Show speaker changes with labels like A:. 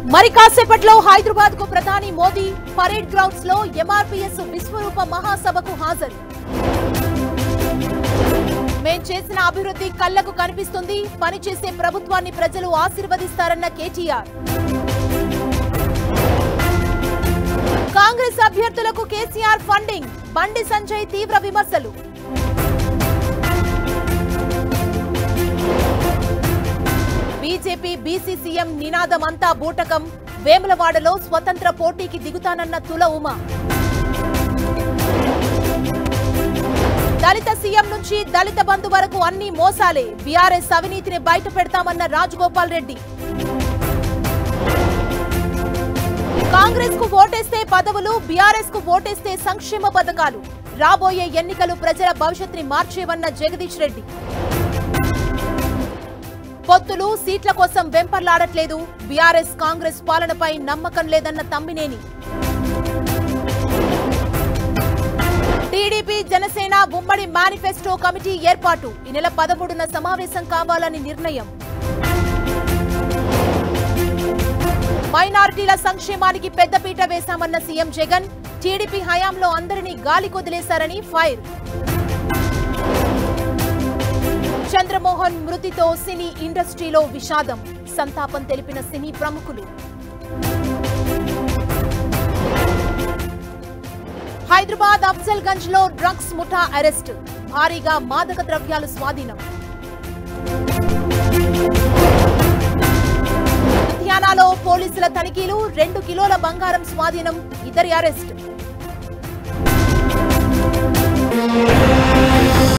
A: మరి కాసేపట్లో హైదరాబాద్ కు ప్రధాని మోదీ పరేడ్ గ్రౌండ్స్ లో ఎంఆర్పీఎస్ విశ్వరూప మహాసభకు హాజరు. మేం చేసిన అభివృద్ధి కళ్లకు కనిపిస్తుంది, పనిచేసే ప్రభుత్వాన్ని ప్రజలు ఆశీర్వదిస్తారన్న కేటీఆర్. కాంగ్రెస్ అభ్యర్థులకు కేసీఆర్ ఫండింగ్, బండి సంజయ్ తీవ్ర విమర్శలు. బీజేపీ బీసీ సీఎం నినాదమంతా బూటకం, వేములవాడలో స్వతంత్ర పోటీకి దిగుతానన్న తుల ఉమ. దళిత సీఎం నుంచి దళిత బంధు వరకు అన్ని మోసాలే, బీఆర్ఎస్ అవినీతిని బయట పెడతామన్న రాజగోపాల్ రెడ్డి. కాంగ్రెస్ కు ఓటేస్తే పదవులు, బీఆర్ఎస్ కు ఓటేస్తే సంక్షేమ పథకాలు, రాబోయే ఎన్నికలు ప్రజల భవిష్యత్తుని మార్చేవన్న జగదీష్ రెడ్డి. పొత్తులు సీట్ల కోసం వెంపర్లాడట్లేదు, బీఆర్ఎస్ కాంగ్రెస్ పాలనపై నమ్మకం లేదన్న తమ్మినేని. టీడీపీ జనసేన ఉమ్మడి మేనిఫెస్టో కమిటీ ఏర్పాటు, ఈ నెల 13న సమావేశం కావాలని నిర్ణయం. మైనారిటీల సంక్షేమానికి పెద్దపీట వేశామన్న సీఎం జగన్, టీడీపీ హయాంలో అందరినీ గాలి కొదిలేశారని ఫైర్. చంద్రమోహన్ మృతితో సినీ ఇండస్ట్రీలో విషాదం, సంతాపం తెలిపిన సినీ ప్రముఖులు. హైదరాబాద్ అఫ్జల్ గంజ్ లో డ్రగ్స్ ముఠా అరెస్ట్, భారీగా మాదక ద్రవ్యాలు స్వాధీనం. లుధియానాలో పోలీసుల తనిఖీలు, 2 కిలోల బంగారం స్వాధీనం, ఇద్దరి అరెస్ట్.